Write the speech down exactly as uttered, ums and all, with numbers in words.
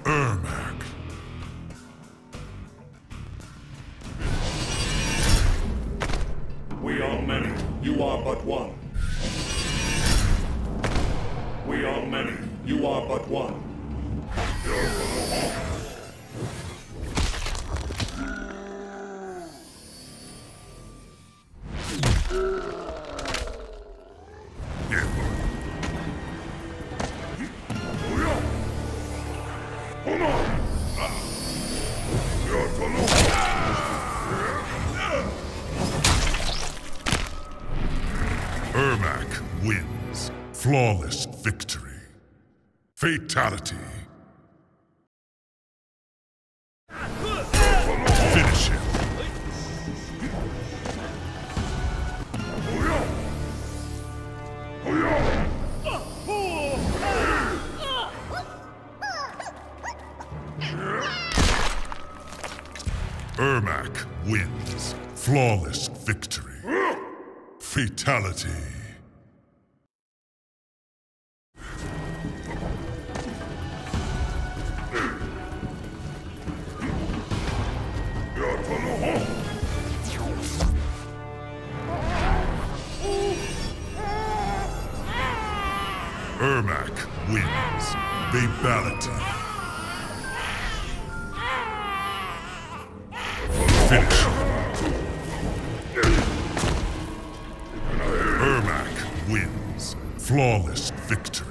Ermac. We are many, you are but one. We are many, you are but one. Ermac wins. Flawless victory. Fatality. Finish him. Ermac wins. Flawless victory. Fatality. Ermac wins. Babylity. Finish him. Ermac wins. Flawless victory.